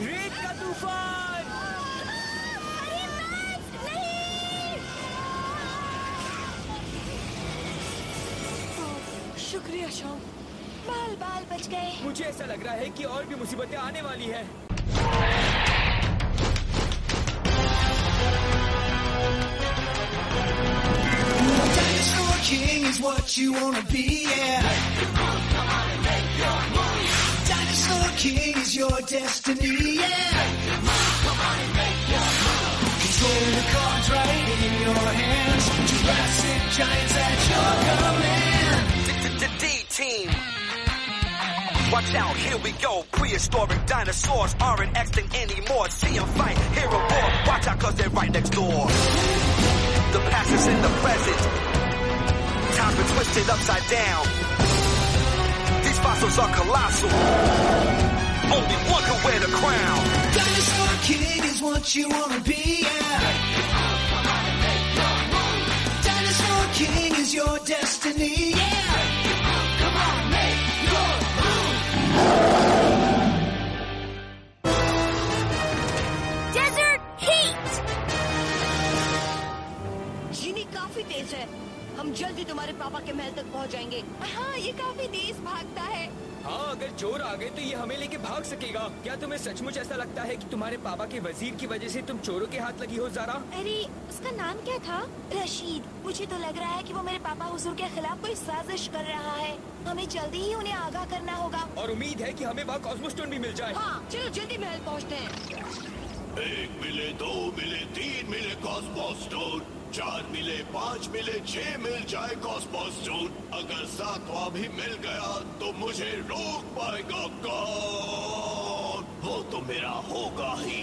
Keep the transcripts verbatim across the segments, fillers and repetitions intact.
रेत का तूफान। अरे मैक्स, नहीं! शुक्रिया शॉन, बाल बाल बच गए। मुझे ऐसा लग रहा है कि और भी मुसीबतें आने वाली है। Dinosaur King is what you wanna be, yeah. Dinosaur King is your destiny, yeah. Control the cards right in your hands. Jurassic giants at your command. D-Team. Watch out, here we go. Prehistoric dinosaurs aren't extinct anymore. See them fight, hear a roar. Watch out, cause they're right next door. The past is in the present. Time's been twisted upside down. These fossils are colossal. Only one can wear the crown. Dinosaur King is what you wanna be, yeah. Dinosaur King is your destiny, yeah. Come on, make your Desert heat! जीनी काफी तेज है। हम जल्दी तुम्हारे पापा के महल तक पहुंच जाएंगे। हाँ, ये काफी तेज भागता है। हाँ, अगर चोर आ गए तो ये हमें लेके भाग सकेगा। क्या तुम्हें सचमुच ऐसा लगता है कि तुम्हारे पापा के वजीर की वजह से तुम चोरों के हाथ लगी हो ज़ारा? अरे, उसका नाम क्या था? रशीद। मुझे तो लग रहा है कि वो मेरे पापा हुजूर के खिलाफ कोई साजिश कर रहा है। हमें जल्दी ही उन्हें आगाह करना होगा। और उम्मीद है कि हमें वहाँ कॉस्मोस्टोन भी मिल जाए। हाँ, चलो जल्दी महल पहुंचते हैं। एक मिले, दो मिले, तीन मिले कॉस्मोस्टोन, चार मिले, पाँच मिले, छह मिल जाए कॉस्मोस्टोन। अगर सातवां भी मिल गया तो मुझे रोक पाएगा कौन? वो तो मेरा होगा ही।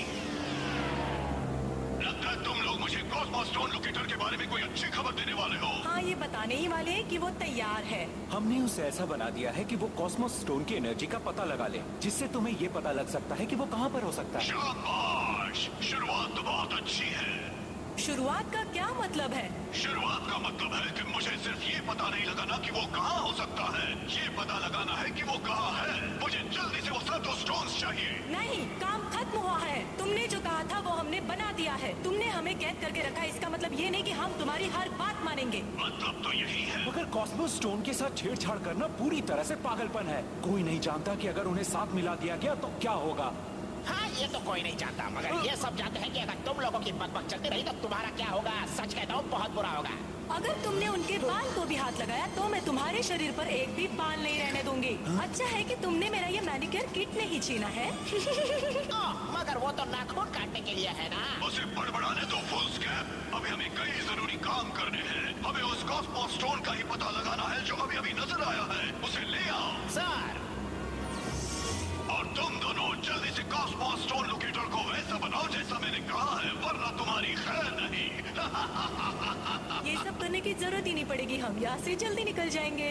लगता है तुम लोग मुझे कॉस्मोस्टोन लोकेटर के बारे में कोई अच्छी खबर देने वाले हो। हाँ, ये बताने ही वाले हैं कि वो तैयार है। हमने उसे ऐसा बना दिया है कि वो कॉस्मोस स्टोन की एनर्जी का पता लगा ले, जिससे तुम्हें ये पता लग सकता है कि वो कहाँ पर हो सकता है। शाबाश, शुरुआत तो बहुत अच्छी है। शुरुआत का क्या मतलब है? शुरुआत का मतलब है कि मुझे सिर्फ ये पता नहीं लगाना कि वो कहाँ हो सकता है, ये पता लगाना है कि वो कहाँ है। मुझे जल्दी से वो सब स्टोन्स चाहिए। नहीं, काम खत्म हुआ है। तुमने जो कहा था वो हमने बना दिया है। तुमने हमें कैद करके रखा है, इसका मतलब ये नहीं कि हम तुम्हारी हर बात मानेंगे। मतलब तो यही है। मगर कॉस्मोस स्टोन के साथ छेड़छाड़ करना पूरी तरह से पागलपन है। कोई नहीं जानता कि अगर उन्हें साथ मिला दिया गया तो क्या होगा। हाँ, ये तो कोई नहीं जानता, मगर ये सब जानते हैं कि अगर तुम लोगों की बकबक चलती रही तो तुम्हारा क्या होगा। सच कहता हूँ, बहुत बुरा होगा। अगर तुमने उनके बाल को भी हाथ लगाया तो मैं तुम्हारे शरीर पर एक भी बाल नहीं रहने दूंगी। अच्छा है कि तुमने मेरा ये मैनिक्योर किट नहीं छीना है। ओ, मगर वो तो नाखून काटने के लिए है ना। उसे बड़बड़ाने दो फुल स्कैप। अभी हमें कई जरूरी काम करने हैं। हमें उस कॉस्मोस स्टोन का ही पता लगाना है जो अभी अभी नजर आया है। उसे ले आओ सर। और तुम दोनों जल्दी से कॉस्मोस स्टोन लोकेटर को वैसा बनाओ जैसा मैंने कहा है, वरना तुम्हारी खैर नहीं। ये सब करने की जरूरत ही नहीं पड़ेगी, हम यहाँ से जल्दी निकल जाएंगे।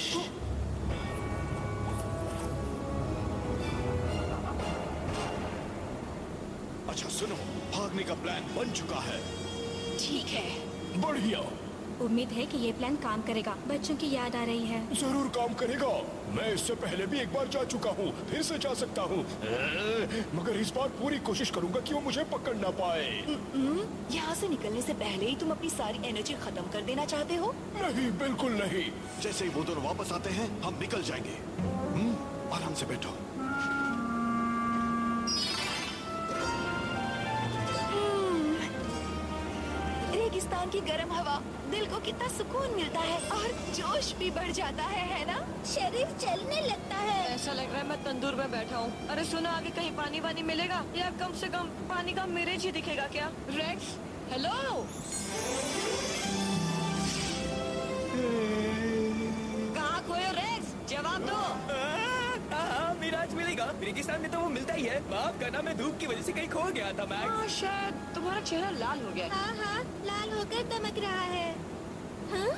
अच्छा सुनो, भागने का प्लान बन चुका है। ठीक है, बढ़िया। उम्मीद है कि ये प्लान काम करेगा। बच्चों की याद आ रही है। जरूर काम करेगा। मैं इससे पहले भी एक बार जा चुका हूँ, फिर से जा सकता हूँ, मगर इस बार पूरी कोशिश करूंगा कि वो मुझे पकड़ ना पाए। यहाँ से निकलने से पहले ही तुम अपनी सारी एनर्जी खत्म कर देना चाहते हो? नहीं, बिल्कुल नहीं। जैसे ही वो दोनों वापस आते हैं हम निकल जाएंगे। हम्म, आराम से बैठो। रेगिस्तान की गर्म हवा दिल को कितना सुकून मिलता है और जोश भी बढ़ जाता है, है ना? शरीर चलने लगता है। ऐसा लग रहा है मैं तंदूर में बैठा हूँ। अरे सुनो, आगे कहीं पानी वानी मिलेगा या कम से कम पानी का मिरेज ही दिखेगा क्या? Rex, hello. कहाँ खोए रेक्स? जवाब दो। हाँ, मिराज मिलेगा। रेगिस्तान में तो वो मिलता ही है। माफ करना, मैं धूप की वजह से कहीं खो गया था मैक्स। हाँ, शायद तुम्हारा चेहरा लाल हो गया। हाँ हाँ, लाल होकर दमक रहा है। हाँ?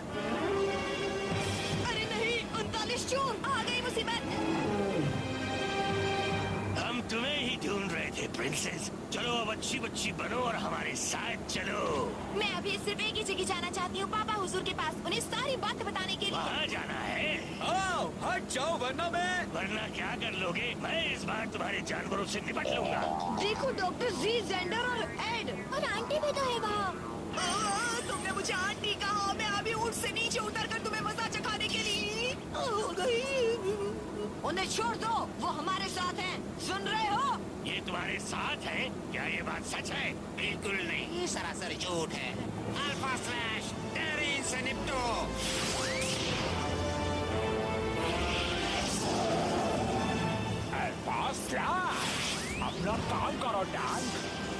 अरे नहीं, उनतालीस जून आ गई मुसीबत। हम तुम्हें ही ढूंढ रहे थे प्रिंसेस, चलो अब अच्छी बच्ची बनो और हमारे साथ चलो। मैं अभी सिर्फ एक ही जगह जाना चाहती हूँ, पापा हुजूर के पास, उन्हें सारी बात बताने के लिए। वहाँ जाना है? आओ, हट जाओ वरना मैं। वरना क्या कर लोगे? मैं इस बार तुम्हारे जानवरों से निपट लूंगा। देखो डॉक्टर जी, जेंडर और एड और आंटी भी तो है वहाँ। तुमने मुझे आंटी कहा, मैं अभी ऊँट से नीचे उतरकर तुम्हें मजा चखाने के लिए हो गई। उन्हें छोड़ दो, वो हमारे साथ हैं, सुन रहे हो? ये तुम्हारे साथ है? क्या ये बात सच है? बिल्कुल नहीं, ये सरासर झूठ है। अल्फा स्लैश टेरिन से निपटो। अल्फा स्लैश, अपना काम करो डैन।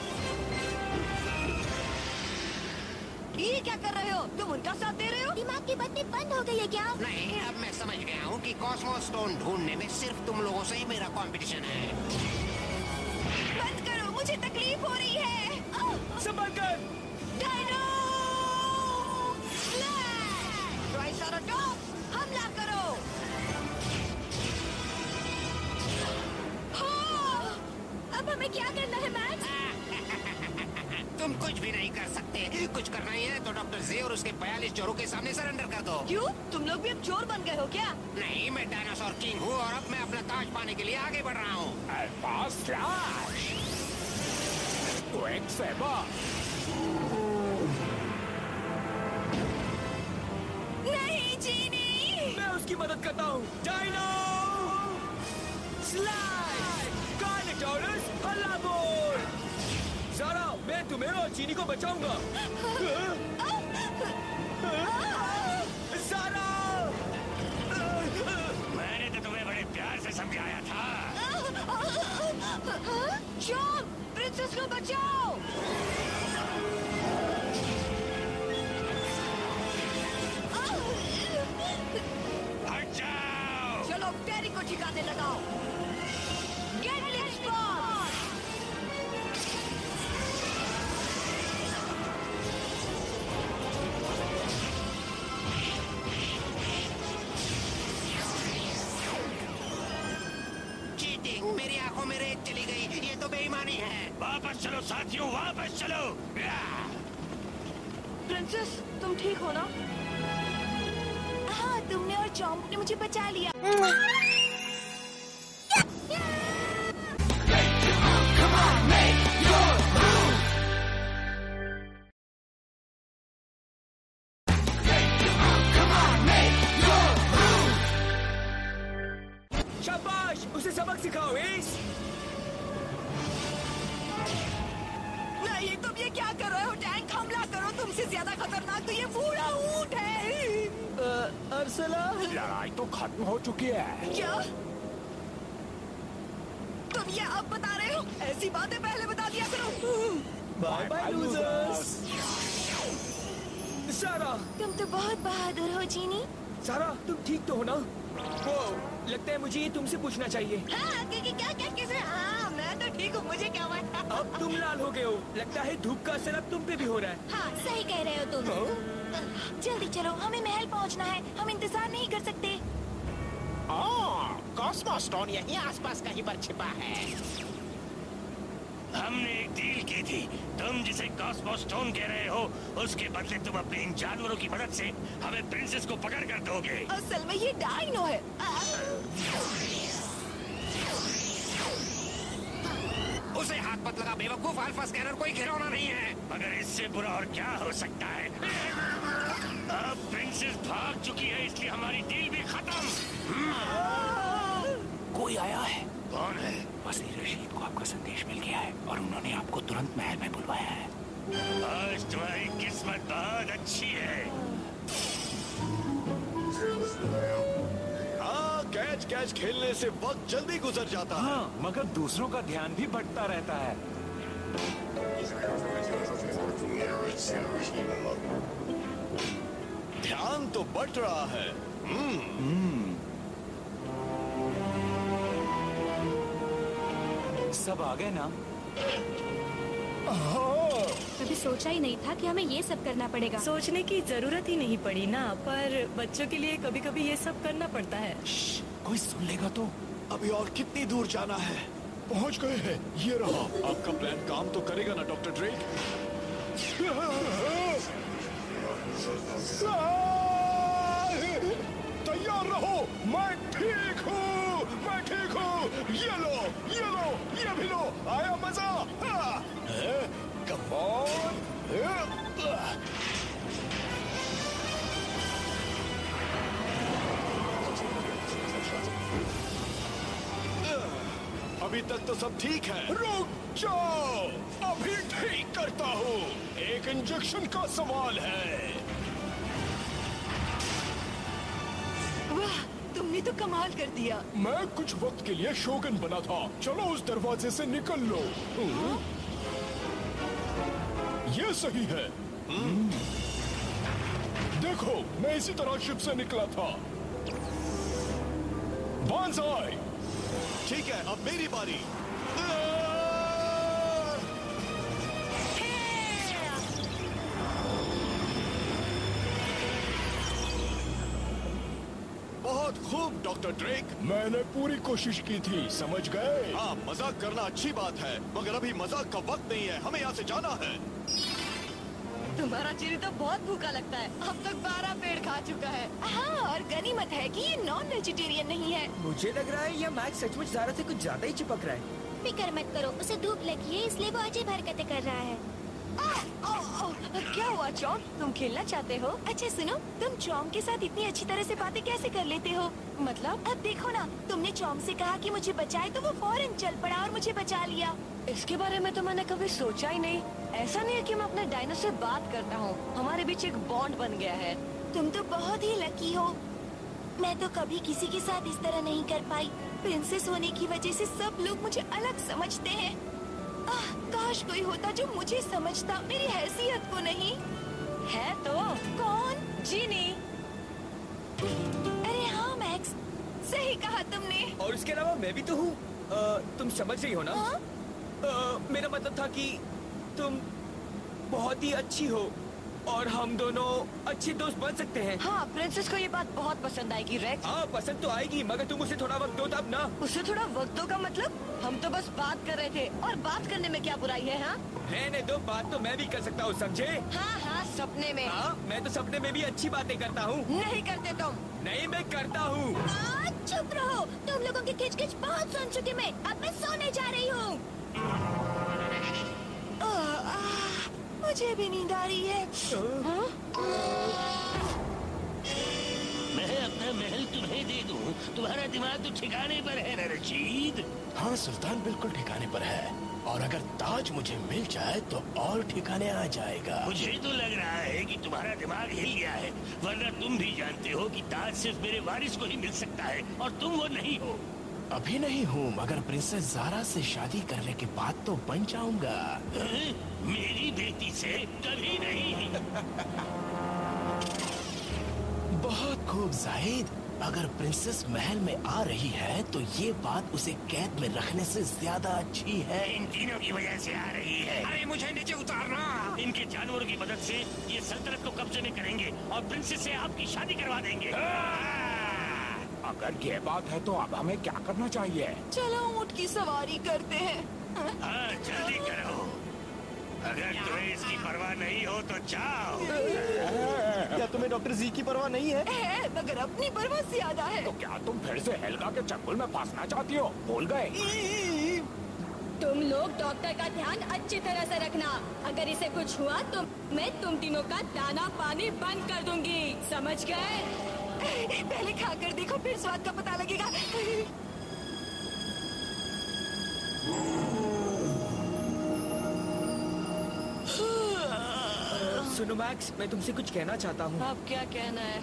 ये क्या कर रहे हो? तुम उनका साथ दे रहे हो? दिमाग की बत्ती बंद हो गई है क्या? नहीं, अब मैं समझ गया हूँ कि कॉस्मोस स्टोन ढूंढने में सिर्फ तुम लोगों से ही मेरा कंपटीशन है। बंद करो, मुझे तकलीफ हो रही है। संभल कर। डायनो स्लैश, ट्राइसराटॉप्स, हमला करो। हाँ, अब हमें क्या करना है मैक्स? तुम कुछ भी नहीं कर सकते। कुछ करना ही है तो डॉक्टर जे और उसके बयालीस चोरों के सामने सरेंडर कर दो। क्यों? तुम लोग भी अब चोर बन गए हो क्या? नहीं, मैं डायनासोर किंग हूँ और अब मैं अपना ताज पाने के लिए आगे बढ़ रहा हूँ। Alpha slash, quick saver. नहीं जीनी, मैं उसकी मदद करता हूँ। डायनो स्लैश, कार्निटोरस हल्ला बोल। सारा, मैं तुम्हें और चीनी को बचाऊंगा। सारा, मैंने तो तुम्हें बड़े प्यार से समझाया था। जॉन, प्रिंसेस को बचाओ। हट जाओ। चलो टेरी को ठिकाने लगाओ। Gate list ball. चीटिंग, मेरी आंखों में रेत चली गई। ये तो बेईमानी है। वापस चलो साथियों, वापस चलो। प्रिंसेस, तुम ठीक हो ना? हाँ, तुमने और चॉम्प ने मुझे बचा लिया। शाबाश, उसे सबक सिखाओ एस। नहीं, तुम ये क्या कर रहे हो? टैंक, हमला करो। तुमसे ज्यादा खतरनाक तो ये बूढ़ा ऊंट है। अर्सला, लड़ाई तो खत्म हो चुकी है। क्या तुम ये अब बता रहे हो? ऐसी बातें पहले बता दिया करो। Bye bye losers. सारा, तुम तो बहुत बहादुर हो जीनी। सारा, तुम ठीक तो हो ना? वो लगता है मुझे ये तुमसे पूछना चाहिए। हाँ, क्या क्या क्या कैसे? हाँ, मैं तो ठीक हूँ। मुझे क्या हुआ? अब तुम लाल हो गए हो। लगता है धूप का असर अब तुम पे भी हो रहा है। हाँ, सही कह रहे हो तुम। जल्दी चलो, हमें महल पहुँचना है। हम इंतजार नहीं कर सकते। कॉस्मोस स्टोन यहीं आसपास कहीं पर छिपा है। हमने एक डील की थी। तुम जिसे कॉस्मोस स्टोन कह रहे हो, उसके बदले तुम अपने इन जानवरों की मदद से हमें प्रिंसेस को पकड़ कर दोगे। असल में ये डायनो है। उसे हाथ मत लगा बेवकूफ। अल्फा स्कैनर कोई खिलौना नहीं है। मगर इससे बुरा और क्या हो सकता है? अब प्रिंसेस भाग चुकी है, इसलिए हमारी डील भी खत्म। कोई आया है? कौन है? वजीर रशीद को आपका संदेश मिल गया है और उन्होंने आपको तुरंत महल में बुलवाया है। आज तुम्हारी किस्मत बहुत अच्छी है। हाँ, कैच कैच खेलने से वक्त जल्दी गुजर जाता है। हाँ, मगर दूसरों का ध्यान भी भटकता रहता है। ध्यान तो बट रहा है। हम्म, सब आ गए ना? कभी सोचा ही नहीं था कि हमें ये सब करना पड़ेगा। सोचने की जरूरत ही नहीं पड़ी ना, पर बच्चों के लिए कभी कभी ये सब करना पड़ता है। कोई सुन लेगा तो? अभी और कितनी दूर जाना है? पहुंच गए हैं। ये रहा। आपका प्लान काम तो करेगा ना डॉक्टर ड्रेक? तैयार रहो, मैं ठीक हूँ, मैं ठीक हूँ। ये लो, ये लो, ये भी लो। आया मजा? Come on. अभी तक तो सब ठीक है। रुक जाओ, अभी ठीक करता हूँ। एक इंजेक्शन का सवाल है। वाह, तुमने तो कमाल कर दिया। मैं कुछ वक्त के लिए शोगन बना था। चलो उस दरवाजे से निकल लो। ये सही है। देखो, मैं इसी तरह शिप से निकला था। बांजाई। ठीक है, अब मेरी बारी। बहुत खूब डॉक्टर ड्रेक। मैंने पूरी कोशिश की थी, समझ गए? हाँ, मजाक करना अच्छी बात है, मगर अभी मजाक का वक्त नहीं है। हमें यहाँ से जाना है। तुम्हारा चिरी तो बहुत भूखा लगता है। अब तक बारह पेड़ खा चुका है। हाँ, और गनीमत है कि ये नॉन वेजिटेरियन नहीं है। मुझे लग रहा है यह मैक्स सचमुच ज़ारा से कुछ ज्यादा ही चिपक रहा है। फिक्र मत करो, उसे धूप लगी है इसलिए वो अजीब हरकतें कर रहा है। आ, आ, आ, क्या हुआ चौम? तुम खेलना चाहते हो? अच्छा सुनो, तुम चौम के साथ इतनी अच्छी तरह से बातें कैसे कर लेते हो? मतलब? अब देखो ना, तुमने चौम से कहा कि मुझे बचाए तो वो फौरन चल पड़ा और मुझे बचा लिया। इसके बारे में तो मैंने कभी सोचा ही नहीं। ऐसा नहीं है कि मैं अपने डायनो से बात करता हूँ। हमारे बीच एक बॉन्ड बन गया है। तुम तो बहुत ही लकी हो। मैं तो कभी किसी के साथ इस तरह नहीं कर पाई। प्रिंसेस होने की वजह से सब लोग मुझे अलग समझते हैं। आह, काश कोई होता जो मुझे समझता, मेरी हैसियत को नहीं। है तो कौन? जीनी। अरे हाँ मैक्स, सही कहा तुमने। और इसके अलावा मैं भी तो हूँ। तुम समझ रही हो ना? हाँ? आ, मेरा मतलब था कि तुम बहुत ही अच्छी हो और हम दोनों अच्छे दोस्त बन सकते हैं। हाँ, प्रिंसेस को ये बात बहुत पसंद आएगी रेक्स। हाँ, पसंद तो आएगी, मगर तुम उसे थोड़ा वक्त दो तब ना। उसे थोड़ा वक्त दो का मतलब? हम तो बस बात कर रहे थे, और बात करने में क्या बुराई है? हाँ, रहने दो, बात तो मैं भी कर सकता हूँ, समझे? हाँ हाँ, सपने में। हाँ, मैं तो सपने में भी अच्छी बातें करता हूँ। नहीं करते तुम। नहीं, मैं करता हूँ। चुप रहो, तुम लोगों की खिचखिच बहुत सुन चुकी मैं। अब मैं सोने जा रही हूँ। मुझे भी नींद आ रही है। हाँ? मैं अपना महल तुम्हें दे दूं, तुम्हारा दिमाग तो ठिकाने पर है ना रशीद? हाँ सुल्तान, बिल्कुल ठिकाने पर है। और अगर ताज मुझे मिल जाए तो और ठिकाने आ जाएगा। मुझे तो लग रहा है कि तुम्हारा दिमाग हिल गया है, वरना तुम भी जानते हो कि ताज सिर्फ मेरे वारिस को ही मिल सकता है और तुम वो नहीं हो। अभी नहीं हूँ, मगर प्रिंसेस ज़ारा से शादी करने के बाद तो बन जाऊंगा। मेरी बेटी से कभी नहीं। बहुत खूब जाहिद। अगर प्रिंसेस महल में आ रही है तो ये बात उसे कैद में रखने से ज्यादा अच्छी है। इन तीनों की वजह से आ रही है। अरे मुझे नीचे उतारना। इनके जानवरों की मदद से ये सल्तनत को कब्जे में करेंगे और प्रिंसेस से आपकी शादी करवा देंगे। अगर ये बात है तो अब हमें क्या करना चाहिए? चलो ऊँट की सवारी करते हैं। हाँ, जल्दी करो। अगर तुम्हें इसकी परवाह नहीं हो तो जाओ। क्या तुम्हें डॉक्टर जी की परवाह नहीं है? है, मगर अपनी परवाह ज्यादा है। तो क्या तुम फिर से हेल्गा के चंगुल में फंसना चाहती हो? भूल गए? तुम लोग डॉक्टर का ध्यान अच्छी तरह से रखना। अगर इसे कुछ हुआ तो मैं तुम तीनों का दाना पानी बंद कर दूंगी, समझ गए? पहले खाकर देखो, फिर स्वाद का पता लगेगा। सुनो मैक्स, मैं तुमसे कुछ कहना चाहता हूँ। अब क्या कहना है?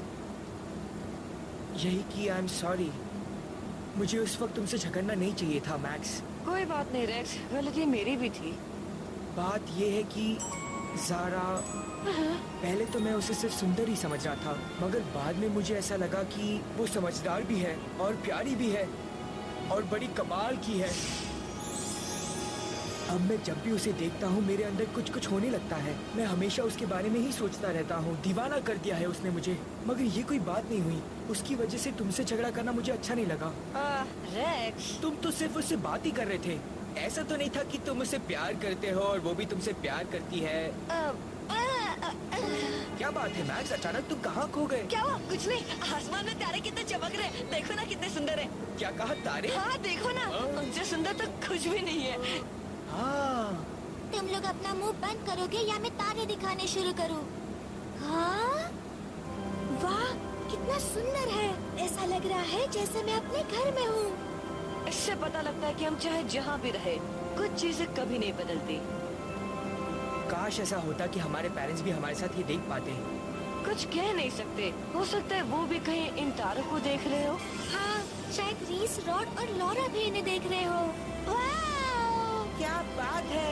यही कि आई एम सॉरी। मुझे उस वक्त तुमसे झगड़ना नहीं चाहिए था मैक्स। कोई बात नहीं रेक्स, गलती मेरी भी थी। बात ये है कि ज़ारा, पहले तो मैं उसे सिर्फ सुंदर ही समझ रहा था, मगर बाद में मुझे ऐसा लगा कि वो समझदार भी है और प्यारी भी है और बड़ी कमाल की है। अब मैं जब भी उसे देखता हूँ मेरे अंदर कुछ कुछ होने लगता है। मैं हमेशा उसके बारे में ही सोचता रहता हूँ। दीवाना कर दिया है उसने मुझे। मगर ये कोई बात नहीं हुई। उसकी वजह से तुमसे झगड़ा करना मुझे अच्छा नहीं लगा। आ, रेक्स, तुम तो सिर्फ उससे बात ही कर रहे थे। ऐसा तो नहीं था कि तुम उसे प्यार करते हो और वो भी तुमसे प्यार करती है। आ, आ, आ, आ, क्या बात है मैक्स, अचानक तुम कहाँ खो गए? क्या हुआ? कुछ नहीं। आसमान में तारे कितने चमक रहे हैं। देखो ना कितने सुंदर है। क्या कहा? तारे? हाँ देखो ना, उनसे सुंदर तो कुछ भी नहीं है। हाँ। तुम लोग अपना मुंह बंद करोगे या मैं तारे दिखाने शुरू करूं? हाँ? वाह, कितना सुंदर है। ऐसा लग रहा है जैसे मैं अपने घर में हूँ। इससे पता लगता है कि हम चाहे जहाँ भी रहे, कुछ चीजें कभी नहीं बदलती। काश ऐसा होता कि हमारे पेरेंट्स भी हमारे साथ ये देख पाते। कुछ कह नहीं सकते। हो सकता है वो भी कहीं इन तारों को देख रहे हो। हाँ, शायद रीस, रॉड और लॉरा भी इन्हें देख रहे हो। वाह, क्या बात है।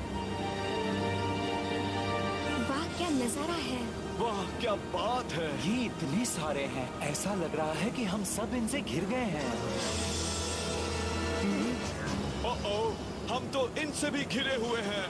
वाह क्या नजारा है। वाह क्या बात है। ये इतने सारे हैं, ऐसा लग रहा है कि हम सब इनसे घिर गए हैं। ओ, हम तो इनसे भी घिरे हुए हैं।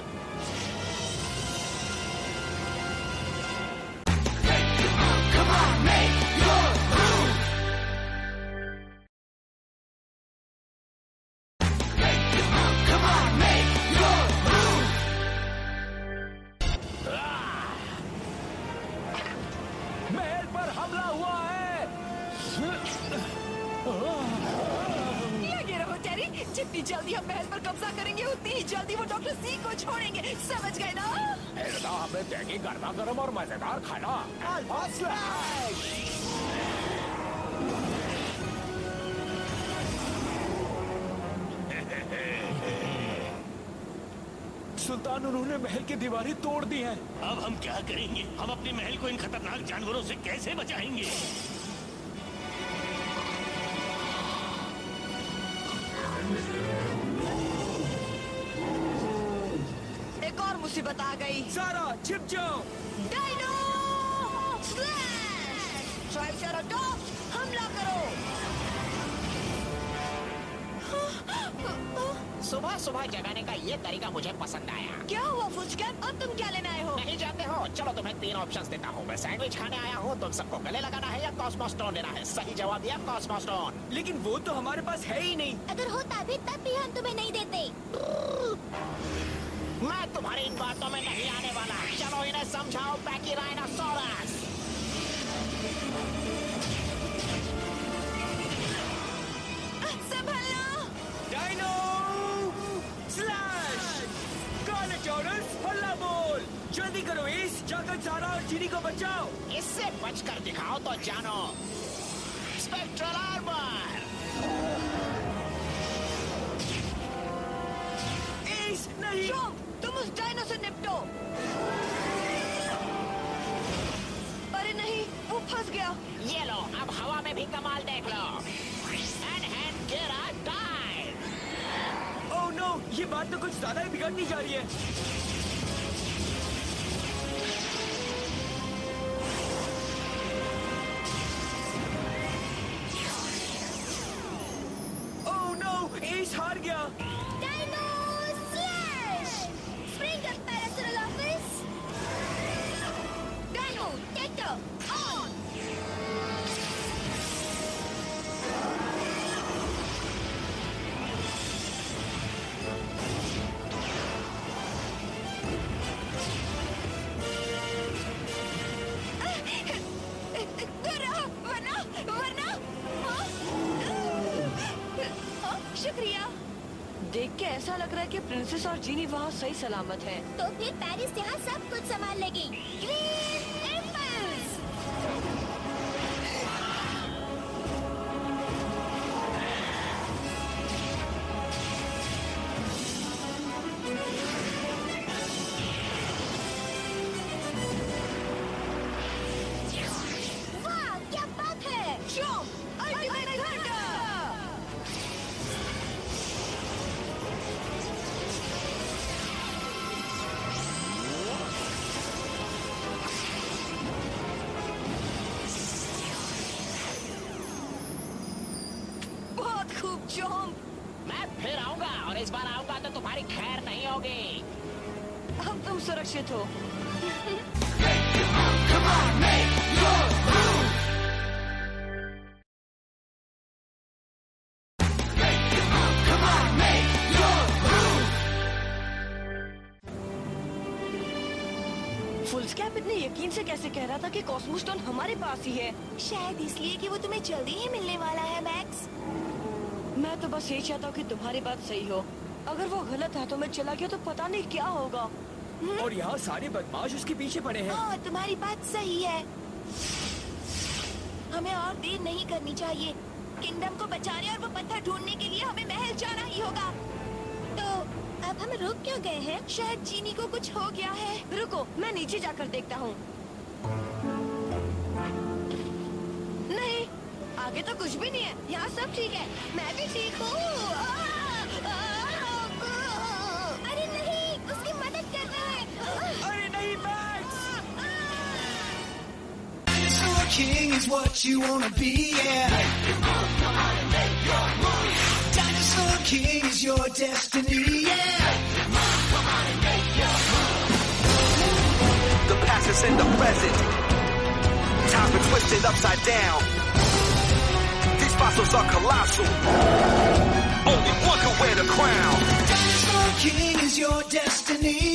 महल पर हमला हुआ है। लगे रहो टेरी, जितनी जल्दी हम महल पर कब्जा करेंगे उतनी ही जल्दी वो डॉक्टर सी को छोड़ेंगे। समझ गए ना? हमें देगी गर्मा गर्म और मजेदार खाना। सुल्तान, उन्होंने महल की दीवारें तोड़ दी हैं। अब हम क्या करेंगे? हम अपने महल को इन खतरनाक जानवरों से कैसे बचाएंगे? एक और मुसीबत आ गई। सारा छिप जाओ। Dino slash! ट्राइसेराटॉप्स, हमला करो। सुबह सुबह जगाने का ये तरीका मुझे पसंद आया। क्या हुआ फुचकैप? अब तुम क्या लेने आए हो? नहीं जानते हो? चलो तुम्हें तीन ऑप्शंस देता हूँ। मैं सैंडविच खाने आया हूँ। तुम सबको गले लगाना है या कॉस्मोस स्टोन लेना है? सही जवाब दिया कॉस्मोस स्टोन। लेकिन वो तो हमारे पास है ही नहीं। अगर होता भी तब भी हम तुम्हें नहीं देते। मैं तुम्हारी इन बातों में नहीं आने वाला। चलो इन्हें समझाओ पैकीराइनोसोरस। संभलना। Dino slash! कार्नोटोरस, हल्ला बोल। जल्दी करो एस, जाकर सारा और चीनी को बचाओ। इससे बचकर दिखाओ तो जानो। Spectral armour. एस नहीं। शोम, तुम उस डायनो से निपटो। अरे नहीं, वो फंस गया। ये लो, अब हवा में भी कमाल देख लो। हैंड हैंड गिरा डाइव। ओह नो, ये बात तो कुछ ज्यादा ही बिगड़ती जा रही है। ओह नो, एस हार गया। Dino slash! स्प्रिंग अप पैरासोनल ऑफिस। Dino tector on. वरना वरना हाँ? हाँ, शुक्रिया। देख के ऐसा लग रहा है कि प्रिंसेस और जीनी वहाँ सही सलामत हैं। तो फिर पेरिस यहाँ सब कुछ संभाल लेगी। Green impulse! वाह क्या बात है। शोम, अल्टीमेट थंडर! बहुत खूब शोम। मैं फिर आऊंगा और इस बार आऊंगा तो तुम्हारी खैर नहीं होगी। अब तुम सुरक्षित हो। Come on, make your move. Make your move. Come on, make your move. फुल स्कैप इतने यकीन से कैसे कह रहा था कि कॉस्मो स्टोन हमारे पास ही है? शायद इसलिए कि वो तुम्हें जल्दी ही मिलने वाला है मैक्स। मैं तो बस यही चाहता हूँ कि तुम्हारी बात सही हो। अगर वो गलत हाथों में चला गया तो पता नहीं क्या होगा। और यहाँ सारे बदमाश उसके पीछे पड़े हैं। हाँ, तुम्हारी बात सही है। हमें और देर नहीं करनी चाहिए। किंगडम को बचाने और वो पत्थर ढूंढने के लिए हमें महल जाना ही होगा। तो अब हम रुक क्यों गए हैं? शायद जीनी को कुछ हो गया है। रुको, मैं नीचे जाकर देखता हूँ। नहीं, आगे तो कुछ भी नहीं है। यहाँ सब ठीक है। मैं भी ठीक हूँ। अरे नहीं, उसकी मदद करना है। अरे नहीं Max! Dinosaur King is what you wanna be, yeah. Make your move, come on and make your move. Dinosaur King is your destiny, yeah. Make your move, come on and make your move. The past is in the present. Time's been twisted upside down. These fossils are colossal. Only one can wear the crown. Dinosaur King is your destiny,